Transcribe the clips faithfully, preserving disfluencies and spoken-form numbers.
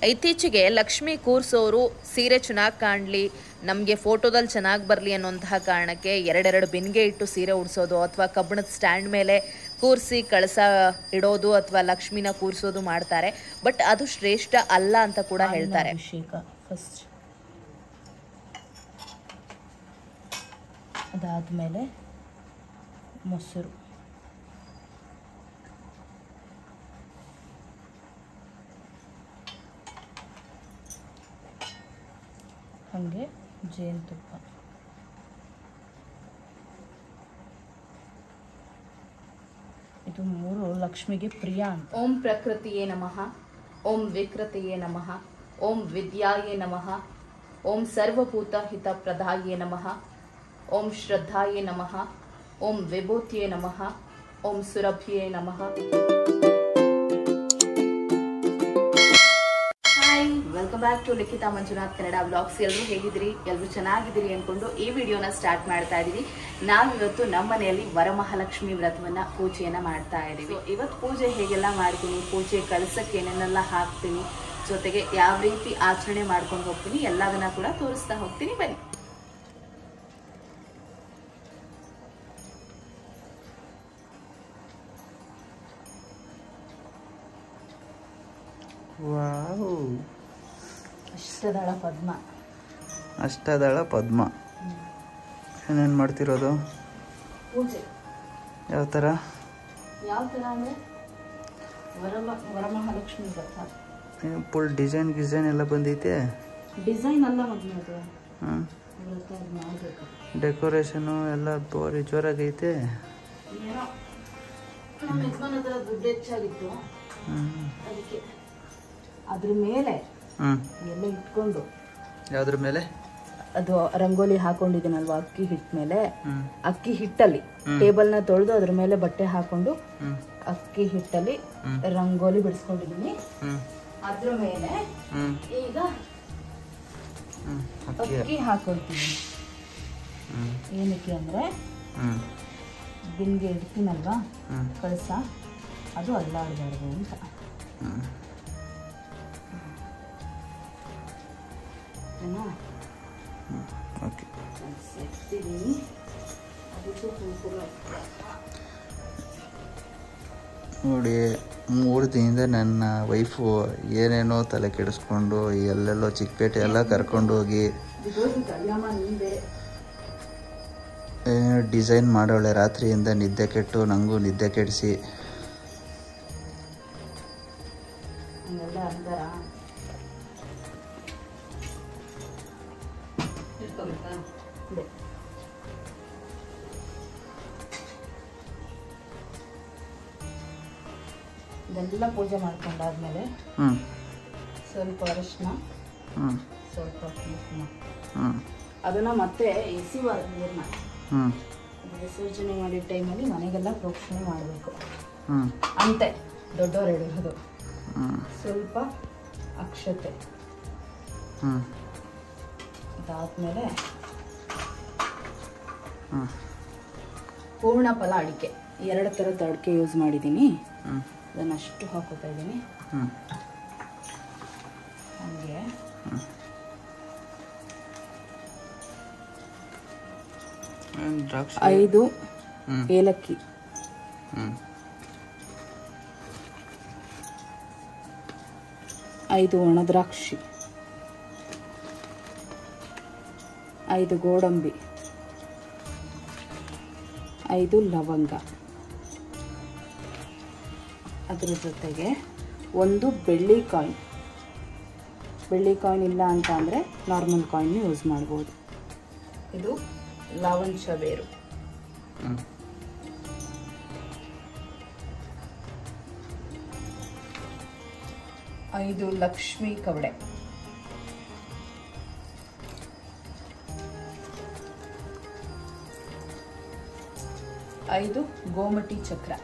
ಇತ್ತೀಚೆಗೆ ಲಕ್ಷ್ಮಿ ಕೂರಿಸೋರು ಸೀರೆ ಚೆನ್ನಾಗಿ ಕಾಣಲಿ, ನಮಗೆ ಫೋಟೋದಲ್ಲಿ ಚೆನ್ನಾಗಿ ಬರಲಿ ಅನ್ನೋಂತಹ ಕಾರಣಕ್ಕೆ ಎರಡೆರಡು ಬಿನ್ಗೆ ಇಟ್ಟು ಸೀರೆ ಉಡಿಸೋದು ಅಥವಾ ಕಬ್ಬಣದ ಸ್ಟ್ಯಾಂಡ್ ಮೇಲೆ ಕೂರಿಸಿ ಕಳಸ ಇಡೋದು ಅಥವಾ ಲಕ್ಷ್ಮಿನ ಕೂರಿಸೋದು ಮಾಡ್ತಾರೆ. ಬಟ್ ಅದು ಶ್ರೇಷ್ಠ ಅಲ್ಲ ಅಂತ ಕೂಡ ಹೇಳ್ತಾರೆ. ಅಭಿಷೇಕ ಫಸ್ಟ್, ಅದಾದಮೇಲೆ ಮೊಸರು, ಹಾಗೆ ಜೇನುತುಪ್ಪ. ಇದು ಮೂರು ಲಕ್ಷ್ಮಿಗೆ ಪ್ರಿಯ ಅಂತ. ಓಂ ಪ್ರಕೃತಿಯೇ ನಮಃ, ಓಂ ವಿಕೃತಿಯೇ ನಮಃ, ಓಂ ವಿದ್ಯಾಯೇ ನಮಃ, ಓಂ ಸರ್ವಭೂತ ಹಿತ ಪ್ರದಾಯೇ ನಮಃ, ಓಂ ಶ್ರದ್ಧಾಯೇ ನಮಃ, ಓಂ ವಿಭೂತಿಯೇ ನಮಃ, ಓಂ ಸುರಭಿಯೇ ನಮಃ. Hi, welcome back to Likhita Manjunath Kannada vlogs. ಎಲ್ಲರೂ ಹೇಗಿದ್ದೀರಿ? ಎಲ್ಲರೂ ಚೆನ್ನಾಗಿದ್ದೀರಿ ಅಂದ್ಕೊಂಡು ಈ ವಿಡಿಯೋನ ಸ್ಟಾರ್ಟ್ ಮಾಡ್ತಾ ಇದ್ದೀವಿ. ನಾವಿವತ್ತು ನಮ್ಮ ಮನೆಯಲ್ಲಿ ವರಮಹಾಲಕ್ಷ್ಮಿ ವ್ರತವನ್ನ ಪೂಜೆಯನ್ನ ಮಾಡ್ತಾ ಇದ್ದೀವಿ. ಇವತ್ತು ಪೂಜೆ ಹೇಗೆಲ್ಲ ಮಾಡ್ತೀನಿ, ಪೂಜೆ ಕಳಸಕ್ಕೆ ಏನೇನೆಲ್ಲ ಹಾಕ್ತೀನಿ, ಜೊತೆಗೆ ಯಾವ ರೀತಿ ಆಚರಣೆ ಮಾಡ್ಕೊಂಡು ಹೋಗ್ತೀನಿ ಎಲ್ಲದನ್ನ ಕೂಡ ತೋರಿಸ್ತಾ ಹೋಗ್ತೀನಿ. ಬನ್ನಿ. ವಾವ್, ಅಷ್ಟದಳ ಪದ್ಮ. ಅಷ್ಟದಳ ಪದ್ಮ. ಏನೇನು ಮಾಡ್ತಿರೋದು? ಪೂಜೆ ಯಾವ ಥರ? ಯಾವ ಥರ ಅಂದರೆ ವರಮ ವರಮಹಾಲಕ್ಷ್ಮಿ ವ್ರತ. ಫುಲ್ ಡಿಸೈನ್ ಗಿಸೈನ್ ಎಲ್ಲ ಬಂದೈತೆ. ಡಿಸೈನ್ ಅಲ್ಲ ಮೊದಲು ಅದು ಹ್ಞೂ, ವ್ರತ ಅದು ಮಾಡಬೇಕು. ಡೆಕೋರೇಷನು ಎಲ್ಲ ಬೋರಿ ಜೋರಾಗೈತೆ. ಏನೋ ನಮ್ಮ ಯಜಮಾನ್ ಹತ್ರ ದುಡ್ಡು ಹೆಚ್ಚಾಗಿತ್ತು, ಅದಕ್ಕೆ ಅದ್ರ ಮೇಲೆ ಹ್ಞೂ ಎಲ್ಲ ಇಟ್ಕೊಂಡು. ಯಾವುದ್ರ ಮೇಲೆ? ಅದು ರಂಗೋಲಿ ಹಾಕೊಂಡಿದ್ದೀನಲ್ವಾ ಅಕ್ಕಿ ಹಿಟ್ಟ ಮೇಲೆ, ಹ್ಞೂ ಅಕ್ಕಿ ಹಿಟ್ಟಲ್ಲಿ ಟೇಬಲ್ನ ತೊಳೆದು ಅದ್ರ ಮೇಲೆ ಬಟ್ಟೆ ಹಾಕೊಂಡು ಹ್ಞೂ ಅಕ್ಕಿ ಹಿಟ್ಟಲ್ಲಿ ರಂಗೋಲಿ ಬಿಡಿಸ್ಕೊಂಡಿದ್ದೀನಿ. ಹ್ಞೂ ಅದ್ರ ಮೇಲೆ ಹ್ಞೂ ಈಗ ಹ್ಞೂ ಅಕ್ಕಿ ಹಾಕೊಳ್ತೀನಿ. ಹ್ಞೂ ಏನಕ್ಕೆ ಅಂದರೆ ಹ್ಞೂ ಬಿನ್ಗೆ ಇಡ್ತೀನಲ್ವಾ ಹ್ಞೂ ಕಳಸ, ಅದು ಅಲ್ಲಾಡಬಾರ್ದು ಅಂತ. ಹ್ಞೂ ಓಕೆ, ಎತ್ತಿದ್ದೀನಿ. ಅದಕ್ಕೆ ಕುಂಕುಮ ನೋಡಿ, ಮೂರು ದಿನದಿಂದ ನನ್ನ ವೈಫು ಏನೇನೋ ತಲೆ ಕೆಡಿಸ್ಕೊಂಡು ಎಲ್ಲೆಲ್ಲೋ ಚಿಕ್ಕಪೇಟೆ ಎಲ್ಲ ಕರ್ಕೊಂಡು ಹೋಗಿ ಡಿಸೈನ್ ಮಾಡೋಳೆ. ರಾತ್ರಿಯಿಂದ ನಿದ್ದೆ ಕೆಟ್ಟು ನನಗೂ ನಿದ್ದೆ ಕೆಡಿಸಿ ಹಂಗೆಲ್ಲ ಅಂತಾರ. ಇದೆಲ್ಲ ಪೂಜೆ ಮಾಡ್ಕೊಂಡಾದ್ಮೇಲೆ ಹ್ಞೂ ಸ್ವಲ್ಪ ಅರಿಶಿನ, ಹ್ಞೂ ಸ್ವಲ್ಪ ಕುಂಕುಮ, ಹ್ಞೂ ಅದನ್ನ ಮತ್ತೆ ಎಸಿಬಾರ್ದು ನೀರನ್ನ. ಹ್ಞೂ ವಿಸರ್ಜನೆ ಮಾಡಿದ ಟೈಮಲ್ಲಿ ಮನೆಗೆಲ್ಲ ಪ್ರೋಕ್ಷಣೆ ಮಾಡಬೇಕು ಹ್ಞೂ ಅಂತೆ ದೊಡ್ಡವ್ರು ಹೇಳಿರೋದು. ಹ್ಞೂ ಸ್ವಲ್ಪ ಅಕ್ಷತೆ, ಹ್ಞೂ ಅದಾದ್ಮೇಲೆ ಹ್ಞೂ ಪೂರ್ಣ ಫಲ ಅಡಿಕೆ. ಎರಡು ಥರದ ಅಡಿಕೆ ಯೂಸ್ ಮಾಡಿದ್ದೀನಿ. ಹ್ಞೂ ಅದನ್ನು ಅಷ್ಟು ಹಾಕೋತಾ ಇದ್ದೀನಿ. ಹ್ಞೂ ಹಾಗೆ ದ್ರಾಕ್ಷಿ, ಐದು ಹ್ಞೂ ಏಲಕ್ಕಿ, ಹ್ಞೂ ಐದು ಒಣದ್ರಾಕ್ಷಿ, ಐದು ಗೋಡಂಬಿ, ಐದು ಲವಂಗ, ಅದರ ಜೊತೆಗೆ ಒಂದು ಬೆಳ್ಳಿ ಕಾಯಿನ್. ಬೆಳ್ಳಿ ಕಾಯಿನ್ ಇಲ್ಲ ಅಂತ ಅಂದರೆ ನಾರ್ಮಲ್ ಕಾಯಿನ್ ಯೂಸ್ ಮಾಡ್ಬೋದು. ಇದು ಲವಂಚ ಬೇರು. ಹ್ಞೂ ಐದು ಲಕ್ಷ್ಮಿ ಕವಡೆ, ಐದು ಗೋಮಟಿ ಚಕ್ರ,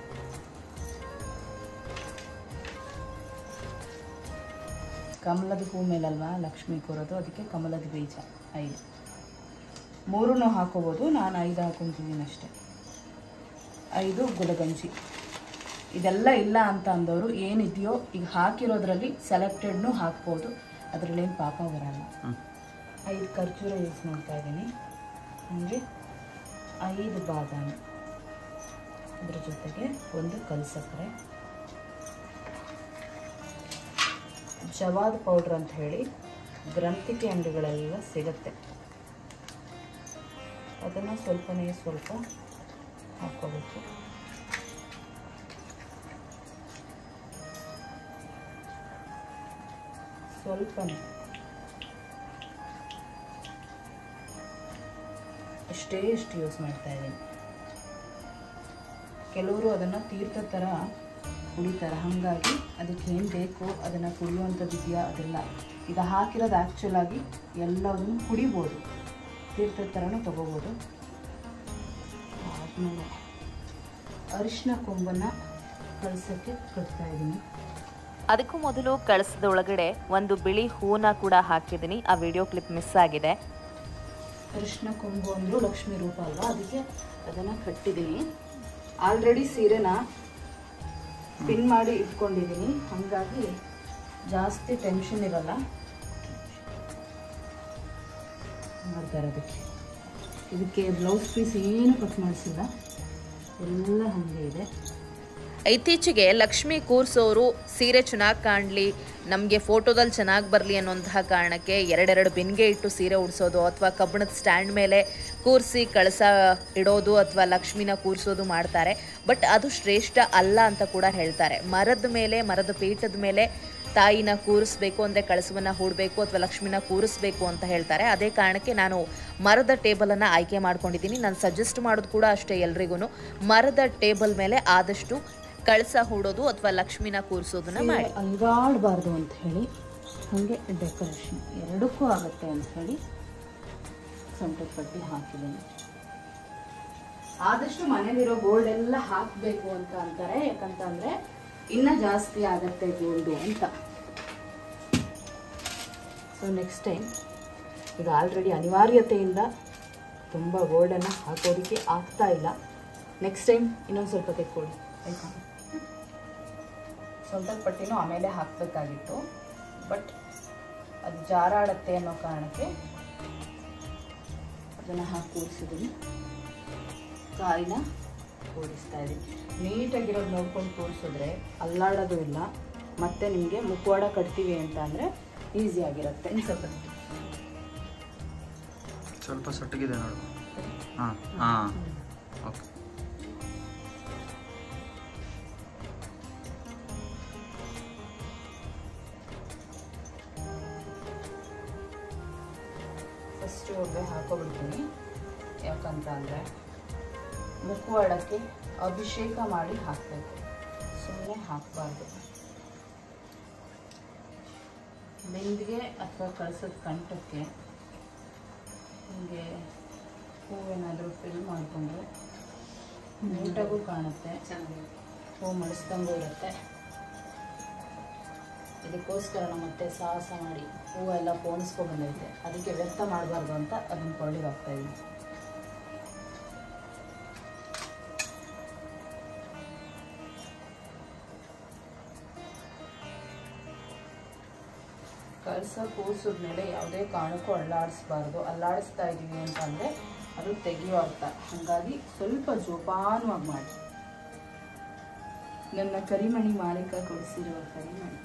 ಕಮಲದ ಹೂ ಮೇಲಲ್ವಾ ಲಕ್ಷ್ಮಿ ಕೂರೋದು, ಅದಕ್ಕೆ ಕಮಲದ ಬೀಜ ಐದು. ಮೂರೂ ಹಾಕೋಬೋದು, ನಾನು ಐದು ಹಾಕೊತಿದ್ದೀನಿ ಅಷ್ಟೆ. ಐದು ಗುಲಗಂಜಿ, ಇದೆಲ್ಲ ಇಲ್ಲ ಅಂತ ಅಂದವರು ಏನಿದೆಯೋ ಈಗ ಹಾಕಿರೋದ್ರಲ್ಲಿ ಸೆಲೆಕ್ಟೆಡ್ನು ಹಾಕ್ಬೋದು, ಅದರಲ್ಲೇನು ಪಾಪ ಬರಲ್ಲ. ಐದು ಖರ್ಜೂರ ಯೂಸ್ ಮಾಡ್ತಾ ಇದ್ದೀನಿ, ಹಾಗೆ ಐದು ಬಾದಾಮಿ, ಅದ್ರ ಜೊತೆಗೆ ಒಂದು ಕಲ್ಸಕ್ಕರೆ, ಜವಾದ್ ಪೌಡ್ರ್ ಅಂತ ಹೇಳಿ ಗ್ರಂಥಿಕೆ ಅಂಗಡಿಗಳೆಲ್ಲ ಸಿಗುತ್ತೆ, ಅದನ್ನು ಸ್ವಲ್ಪನೇ ಸ್ವಲ್ಪ ಹಾಕ್ಕೋಬೇಕು. ಸ್ವಲ್ಪನೇ ಇಷ್ಟೇ ಇಷ್ಟು ಯೂಸ್ ಮಾಡ್ತಾ ಇದ್ದೀನಿ. ಕೆಲವರು ಅದನ್ನು ತೀರ್ಥ ಥರ ಕುಡಿತಾರೆ, ಹಾಗಾಗಿ ಅದಕ್ಕೆ ಏನು ಬೇಕೋ ಅದನ್ನು ಕುಡಿಯುವಂಥದ್ದು ಇದೆಯಾ ಅದೆಲ್ಲ. ಈಗ ಹಾಕಿರೋದು ಆ್ಯಕ್ಚುಲ್ ಆಗಿ ಎಲ್ಲದನ್ನು ಕುಡಿಬೋದು, ತೀರ್ಥದ ಥರನೂ ತೊಗೋಬೋದು. ಆದಮೇಲೆ ಅರಿಶಿನ ಕೊಂಬನ್ನು ಕಲಸೋಕ್ಕೆ ಕಟ್ತಾ ಇದ್ದೀನಿ. ಅದಕ್ಕೂ ಮೊದಲು ಕಳಸದ ಒಳಗಡೆ ಒಂದು ಬಿಳಿ ಹೂನ ಕೂಡ ಹಾಕಿದ್ದೀನಿ, ಆ ವಿಡಿಯೋ ಕ್ಲಿಪ್ ಮಿಸ್ ಆಗಿದೆ. ಅರಿಶಿನ ಕೊಂಬು ಅಂದರೂ ಲಕ್ಷ್ಮೀ ರೂಪ ಅಲ್ವಾ, ಅದಕ್ಕೆ ಅದನ್ನು ಕಟ್ಟಿದ್ದೀನಿ. ಆಲ್ರೆಡಿ ಸೀರೆನ ಪಿನ್ ಮಾಡಿ ಇಟ್ಕೊಂಡಿದ್ದೀನಿ, ಹಾಗಾಗಿ ಜಾಸ್ತಿ ಟೆನ್ಷನ್ ಇರಲ್ಲ ಮಾಡ್ತಾ ಇರೋದಕ್ಕೆ. ಇದಕ್ಕೆ ಬ್ಲೌಸ್ ಪೀಸ್ ಏನು ಕಟ್ ಮಾಡಿಸಿಲ್ಲ, ಎಲ್ಲ ಹಾಗೆ ಇದೆ. ಇತ್ತೀಚೆಗೆ ಲಕ್ಷ್ಮಿ ಕೂರ್ಸೋರು ಸೀರೆ ಚೆನ್ನಾಗಿ ಕಾಣಲಿ, ನಮಗೆ ಫೋಟೋದಲ್ಲಿ ಚೆನ್ನಾಗಿ ಬರಲಿ ಅನ್ನೋಂತಹ ಕಾರಣಕ್ಕೆ ಎರಡೆರಡು ಬಿನ್ಗೆ ಇಟ್ಟು ಸೀರೆ ಉಡಿಸೋದು ಅಥವಾ ಕಬ್ಬಿಣದ ಸ್ಟ್ಯಾಂಡ್ ಮೇಲೆ ಕೂರಿಸಿ ಕಳಸ ಇಡೋದು ಅಥವಾ ಲಕ್ಷ್ಮಿನ ಕೂರಿಸೋದು ಮಾಡ್ತಾರೆ. ಬಟ್ ಅದು ಶ್ರೇಷ್ಠ ಅಲ್ಲ ಅಂತ ಕೂಡ ಹೇಳ್ತಾರೆ. ಮರದ ಮೇಲೆ, ಮರದ ಪೀಠದ ಮೇಲೆ ತಾಯಿನ ಕೂರಿಸ್ಬೇಕು ಅಂದರೆ ಕಳಸವನ್ನು ಹೂಡಬೇಕು ಅಥವಾ ಲಕ್ಷ್ಮಿನ ಕೂರಿಸ್ಬೇಕು ಅಂತ ಹೇಳ್ತಾರೆ. ಅದೇ ಕಾರಣಕ್ಕೆ ನಾನು ಮರದ ಟೇಬಲನ್ನು ಆಯ್ಕೆ ಮಾಡ್ಕೊಂಡಿದ್ದೀನಿ. ನಾನು ಸಜೆಸ್ಟ್ ಮಾಡೋದು ಕೂಡ ಅಷ್ಟೇ ಎಲ್ರಿಗೂ, ಮರದ ಟೇಬಲ್ ಮೇಲೆ ಆದಷ್ಟು ಕಳಸ ಹೂಡೋದು ಅಥವಾ ಲಕ್ಷ್ಮಿನ ಕೂರಿಸೋದನ್ನ ಮಾಡಿ. ಅಲ್ಗಾಡಬಾರ್ದು ಅಂತ ಹೇಳಿ ಹಾಗೆ ಡೆಕೋರೇಷನ್ ಎರಡಕ್ಕೂ ಆಗುತ್ತೆ ಅಂತ ಹೇಳಿ ಸೊಂಟದ ಪಟ್ಟಿ ಹಾಕಿದ್ದೀನಿ. ಆದಷ್ಟು ಮನೇಲಿರೋ ಗೋಲ್ಡ್ ಎಲ್ಲ ಹಾಕಬೇಕು ಅಂತ ಅಂತಾರೆ, ಯಾಕಂತಂದ್ರೆ ಇನ್ನ ಜಾಸ್ತಿ ಆಗತ್ತೆ ಗೋಲ್ಡು ಅಂತ. ಸೊ ನೆಕ್ಸ್ಟ್ ಟೈಮ್ ಈಗ ಆಲ್ರೆಡಿ ಅನಿವಾರ್ಯತೆಯಿಂದ ತುಂಬ ಗೋಲ್ಡನ್ನು ಹಾಕೋದಕ್ಕೆ ಆಗ್ತಾ ಇಲ್ಲ. ನೆಕ್ಸ್ಟ್ ಟೈಮ್ ಇನ್ನೊಂದು ಸ್ವಲ್ಪ ತೆಕ್ಕೊಳ್ಳಿ ಆಯ್ತಾ. ಸೊಂಟದ ಪಟ್ಟಿನೂ ಆಮೇಲೆ ಹಾಕಬೇಕಾಗಿತ್ತು, ಬಟ್ ಅದು ಜಾರಾಡತ್ತೆ ಅನ್ನೋ ಕಾರಣಕ್ಕೆ ಅದನ್ನು ಹಾಕಿ ಕೂರಿಸಿದ್ದೀನಿ. ಕಾಯಿನ ಕೂರಿಸ್ತಾ ಇದ್ದೀನಿ. ನೀಟಾಗಿರೋದು ನೋಡ್ಕೊಂಡು ಕೂರಿಸಿದ್ರೆ ಅಲ್ಲಾಡೋದು ಇಲ್ಲ, ಮತ್ತು ನಿಮಗೆ ಮುಖವಾಡ ಕಟ್ತೀವಿ ಅಂತ ಅಂದರೆ ಈಸಿ ಆಗಿರುತ್ತೆ. ಸ್ವಲ್ಪ ಸ್ವಲ್ಪ ಸೊಟ್ಟಗಿದೆ ನೋಡು. ಹಾಂ ಹಾಂ ಓಕೆ. ಫಸ್ಟು ಒಬ್ಬೆ ಹಾಕೋಬಿಡ್ತೀನಿ, ಯಾಕಂತ ಅಂದರೆ ಮುಖವಾಡಕ್ಕೆ ಅಭಿಷೇಕ ಮಾಡಿ ಹಾಕಬೇಕು, ಸುಮ್ಮನೆ ಹಾಕಬಾರ್ದು. ಬಿಂದಿಗೆ ಅಥವಾ ಕಳಸದ ಕಂಠಕ್ಕೆ ಹೀಗೆ ಹೂವೇನಾದರೂ ಫಿಲ್ ಮಾಡಿಕೊಂಡ್ರೆ ನೀಟಾಗೂ ಕಾಣುತ್ತೆ, ಹೂ ಮಡಿಸ್ದಂಗೂ ಇರುತ್ತೆ. ಇದಕ್ಕೋಸ್ಕರ ನಾವು ಮತ್ತೆ ಸಾಹಸ ಮಾಡಿ ಹೂವೆಲ್ಲ ಪೋಣಿಸ್ಕೊಂಡು ಬಂದೈತೆ, ಅದಕ್ಕೆ ವ್ಯರ್ಥ ಮಾಡಬಾರ್ದು ಅಂತ ಅದನ್ನು ಕೊಳ್ಳಿಗೆ ಹಾಕ್ತಾ ಇದ್ದೀನಿ. ಕಳಸ ಕೂರಿಸಿದ್ಮೇಲೆ ಯಾವುದೇ ಕಾರಣಕ್ಕೂ ಅಲ್ಲಾಡಿಸ್ಬಾರ್ದು. ಅಲ್ಲಾಡಿಸ್ತಾ ಇದ್ದೀವಿ ಅಂತಂದರೆ ಅದು ತೆಗೆಯೋ ಅರ್ಥ. ಹಾಗಾಗಿ ಸ್ವಲ್ಪ ಜೋಪಾನವಾಗಿ ಮಾಡಿ. ನನ್ನ ಕರಿಮಣಿ ಮಾಲೀಕ ಕೊಡಿಸಿರುವ ಕರಿಮಣಿ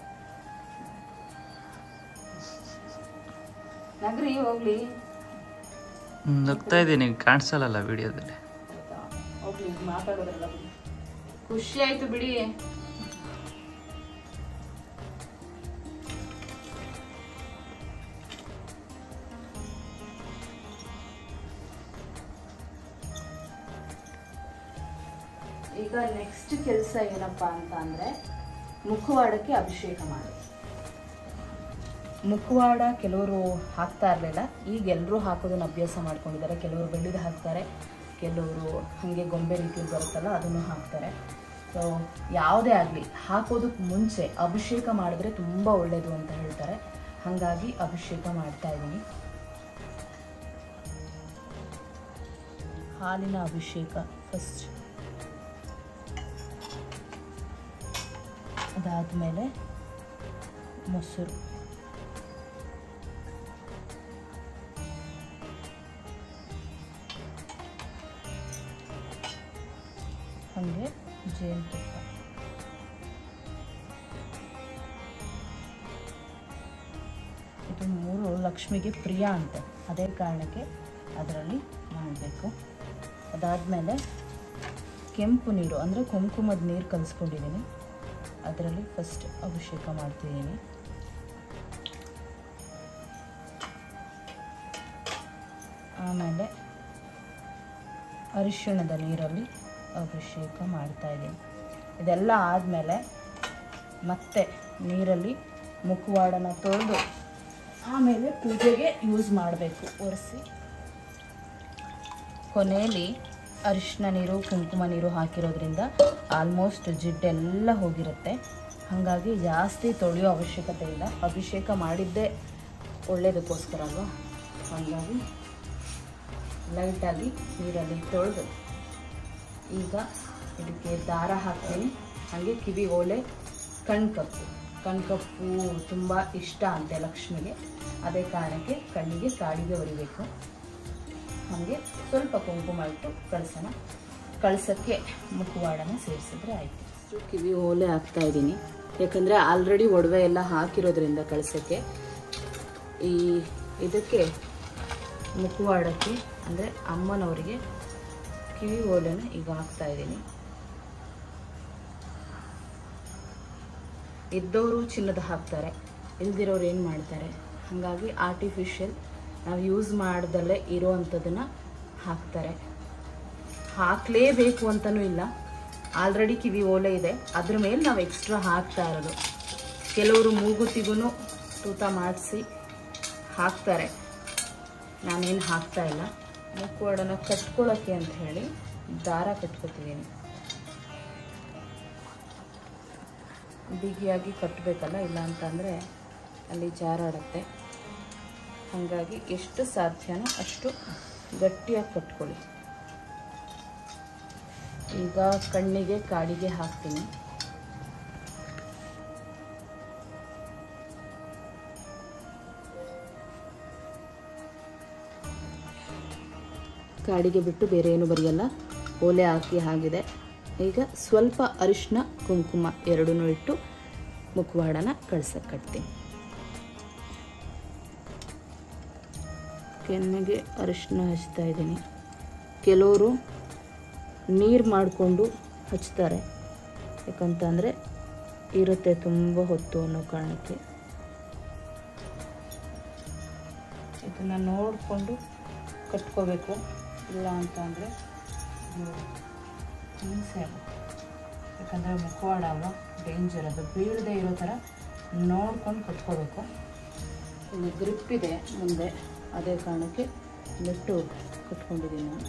ನಗರಿ ಹೋಗ್ಲಿ. ನಗ್ತಾ ಇದ್ದೀನಿ, ಕಾಣಿಸಲ್ಲ ವಿಡಿಯೋದಲ್ಲಿ. ಹೋಗ್ಲಿ, ಮಾತಾಡೋದ್ರಲ್ಲ ಬಿಡಿ. ಖುಷಿ ಆಯ್ತು ಬಿಡಿ. ಈಗ ನೆಕ್ಸ್ಟ್ ಕೆಲಸ ಏನಪ್ಪಾ ಅಂತ ಅಂದ್ರೆ ಮುಖವಾಡಕ್ಕೆ ಅಭಿಷೇಕ ಮಾಡಿ. ಮುಖವಾಡ ಕೆಲವರು ಹಾಕ್ತಾ ಇರಲಿಲ್ಲ, ಈಗ ಎಲ್ಲರೂ ಹಾಕೋದನ್ನು ಅಭ್ಯಾಸ ಮಾಡ್ಕೊಂಡಿದ್ದಾರೆ. ಕೆಲವರು ಬೆಳ್ಳಿದ ಹಾಕ್ತಾರೆ, ಕೆಲವರು ಹಾಗೆ ಗೊಂಬೆ ರೀತಿಯಲ್ಲಿ ಬರುತ್ತಲ್ಲ ಅದನ್ನು ಹಾಕ್ತಾರೆ. ಸೊ ಯಾವುದೇ ಆಗಲಿ ಹಾಕೋದಕ್ಕೆ ಮುಂಚೆ ಅಭಿಷೇಕ ಮಾಡಿದ್ರೆ ತುಂಬ ಒಳ್ಳೆಯದು ಅಂತ ಹೇಳ್ತಾರೆ. ಹಾಗಾಗಿ ಅಭಿಷೇಕ ಮಾಡ್ತಾ ಇದ್ದೀನಿ. ಹಾಲಿನ ಅಭಿಷೇಕ ಫಸ್ಟ್. ಅದಾದಮೇಲೆ ಮೊಸರು, ಹಾಗೆ ಜೇನುತುಪ್ಪ. ಇದು ಮೂರು ಲಕ್ಷ್ಮಿಗೆ ಪ್ರಿಯ ಅಂತೆ, ಅದೇ ಕಾರಣಕ್ಕೆ ಅದರಲ್ಲಿ ಮಾಡಬೇಕು. ಅದಾದಮೇಲೆ ಕೆಂಪು ನೀರು ಅಂದರೆ ಕುಂಕುಮದ ನೀರು ಕಲಿಸ್ಕೊಂಡಿದ್ದೀನಿ, ಅದರಲ್ಲಿ ಫಸ್ಟ್ ಅಭಿಷೇಕ ಮಾಡ್ತಿದ್ದೀನಿ. ಆಮೇಲೆ ಅರಿಶಿಣದ ನೀರಲ್ಲಿ ಅಭಿಷೇಕ ಮಾಡ್ತಾಯಿದ್ದೀನಿ. ಇದೆಲ್ಲ ಆದಮೇಲೆ ಮತ್ತೆ ನೀರಲ್ಲಿ ಮುಖವಾಡನ ತೊಳೆದು ಆಮೇಲೆ ಪೂಜೆಗೆ ಯೂಸ್ ಮಾಡಬೇಕು ಒರೆಸಿ. ಕೊನೆಯಲ್ಲಿ ಅರಿಶಿನ ನೀರು ಕುಂಕುಮ ನೀರು ಹಾಕಿರೋದ್ರಿಂದ ಆಲ್ಮೋಸ್ಟ್ ಜಿಡ್ಡೆಲ್ಲ ಹೋಗಿರುತ್ತೆ, ಹಾಗಾಗಿ ಜಾಸ್ತಿ ತೊಳೆಯೋ ಅವಶ್ಯಕತೆ ಇಲ್ಲ. ಅಭಿಷೇಕ ಮಾಡಿದ್ದೇ ಒಳ್ಳೆಯದಕ್ಕೋಸ್ಕರ ಅಲ್ವಾ, ಹಾಗಾಗಿ ಲೈಟಾಗಿ ನೀರಲ್ಲಿ ತೊಳೆದು ಈಗ ಇದಕ್ಕೆ ದಾರ ಹಾಕ್ತೀನಿ. ಹಾಗೆ ಕಿವಿ ಓಲೆ, ಕಣ್ಕಪ್ಪು. ಕಣ್ಕಪ್ಪು ತುಂಬ ಇಷ್ಟ ಅಂತೆ ಲಕ್ಷ್ಮಿಗೆ, ಅದೇ ಕಾರಣಕ್ಕೆ ಕಣ್ಣಿಗೆ ಕಾಡಿಗೆ ಹೊರಿಬೇಕು. ಹಾಗೆ ಸ್ವಲ್ಪ ಕುಂಕುಮ ಇಟ್ಟು ಕಳಸೋಣ. ಕಳಸಕ್ಕೆ ಮುಖವಾಡನ ಸೇರಿಸಿದ್ರೆ ಆಯಿತು. ಅಷ್ಟು ಕಿವಿ ಓಲೆ ಹಾಕ್ತಾ ಇದ್ದೀನಿ, ಯಾಕಂದರೆ ಆಲ್ರೆಡಿ ಒಡವೆ ಎಲ್ಲ ಹಾಕಿರೋದ್ರಿಂದ ಕಳಸಕ್ಕೆ. ಈ ಇದಕ್ಕೆ ಮುಖವಾಡಕ್ಕೆ ಅಂದರೆ ಅಮ್ಮನವರಿಗೆ ಕಿವಿ ಓಲೆನ ಈಗ ಹಾಕ್ತಾ ಇದ್ದೀನಿ. ಇದ್ದವರು ಚಿನ್ನದ ಹಾಕ್ತಾರೆ, ಇಲ್ದಿರೋರು ಏನು ಮಾಡ್ತಾರೆ, ಹಾಗಾಗಿ ಆರ್ಟಿಫಿಷಿಯಲ್ ನಾವು ಯೂಸ್ ಮಾಡ್ದಲ್ಲೇ ಇರೋ ಅಂಥದ್ದನ್ನು ಹಾಕ್ತಾರೆ. ಹಾಕಲೇಬೇಕು ಅಂತಲೂ ಇಲ್ಲ, ಆಲ್ರೆಡಿ ಕಿವಿ ಓಲೆ ಇದೆ, ಅದ್ರ ಮೇಲೆ ನಾವು ಎಕ್ಸ್ಟ್ರಾ ಹಾಕ್ತಾ ಇರೋದು. ಕೆಲವರು ಮೂಗುತಿಗೂ ತೂತ ಮಾಡಿಸಿ ಹಾಕ್ತಾರೆ, ನಾನೇನು ಹಾಕ್ತಾ ಇಲ್ಲ. ಮುಖವಾಡನ ಕಟ್ಕೊಳ್ಳೋಕ್ಕೆ ಅಂತ ಹೇಳಿ ದಾರ ಕಟ್ಕೊತಿದ್ದೀನಿ. ಬಿಗಿಯಾಗಿ ಕಟ್ಟಬೇಕಲ್ಲ, ಇಲ್ಲ ಅಂತಂದರೆ ಅಲ್ಲಿ ಜಾರಾಡುತ್ತೆ. ಹಾಗಾಗಿ ಎಷ್ಟು ಸಾಧ್ಯನೋ ಅಷ್ಟು ಗಟ್ಟಿಯಾಗಿ ಕಟ್ಕೊಳ್ಳಿ. ಈಗ ಕಣ್ಣಿಗೆ ಕಾಡಿಗೆ ಹಾಕ್ತೀನಿ. ಕಾಡಿಗೆ ಬಿಟ್ಟು ಬೇರೆ ಏನು ಬರೆಯಲ್ಲ, ಓಲೆ ಹಾಕಿ ಆಗಿದೆ. ಈಗ ಸ್ವಲ್ಪ ಅರಿಶಿನ ಕುಂಕುಮ ಎರಡೂ ಇಟ್ಟು ಮುಖವಾಡನ ಕಳ್ಸಕ್ಕೆ ಕಟ್ತೀನಿ. ಕೆನ್ನೆಗೆ ಅರಿಶಿನ ಹಚ್ತಾ ಇದ್ದೀನಿ. ಕೆಲವರು ನೀರು ಮಾಡಿಕೊಂಡು ಹಚ್ತಾರೆ, ಯಾಕಂತಂದರೆ ಇರುತ್ತೆ ತುಂಬ ಹೊತ್ತು ಅನ್ನೋ ಕಾರಣಕ್ಕೆ. ಇದನ್ನು ನೋಡಿಕೊಂಡು ಕಟ್ಕೋಬೇಕು, ಇಲ್ಲ ಅಂತಂದರೆ ಹಿಂಸೆ ಆಗುತ್ತೆ. ಯಾಕಂದರೆ ಮುಖವಾಡ ಅಲ್ವಾ, ಡೇಂಜರ್, ಅದು ಬೀಳದೆ ಇರೋ ಥರ ನೋಡ್ಕೊಂಡು ಕಟ್ಕೋಬೇಕು. ಇಲ್ಲಿ ಗ್ರಿಪ್ ಇದೆ ಮುಂದೆ, ಅದೇ ಕಾರಣಕ್ಕೆ ನೆಟ್ಟು ಕಟ್ಕೊಂಡಿದ್ದೀನಿ ನಾನು.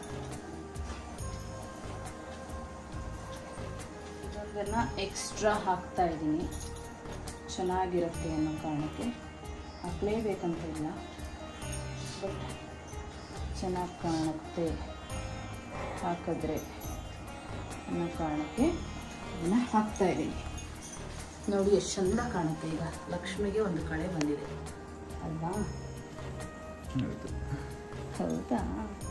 ಇದೊಂದನ್ನು ಎಕ್ಸ್ಟ್ರಾ ಹಾಕ್ತಾ ಇದ್ದೀನಿ, ಚೆನ್ನಾಗಿರುತ್ತೆ ಅನ್ನೋ ಕಾರಣಕ್ಕೆ. ಹಾಕಲೇಬೇಕಂತ ಇಲ್ಲ, ಬಟ್ ಚೆನ್ನಾಗಿ ಕಾಣುತ್ತೆ ಹಾಕಿದ್ರೆ ಅನ್ನೋ ಕಾರಣಕ್ಕೆ ಇದನ್ನು ಹಾಕ್ತಾಯಿದ್ದೀನಿ. ನೋಡಿ ಎಷ್ಟು ಚೆಂದ ಕಾಣುತ್ತೆ. ಈಗ ಲಕ್ಷ್ಮಿಗೆ ಒಂದು ಕಳೆ ಬಂದಿದೆ ಅಲ್ವಾ? ಹೌದಾ?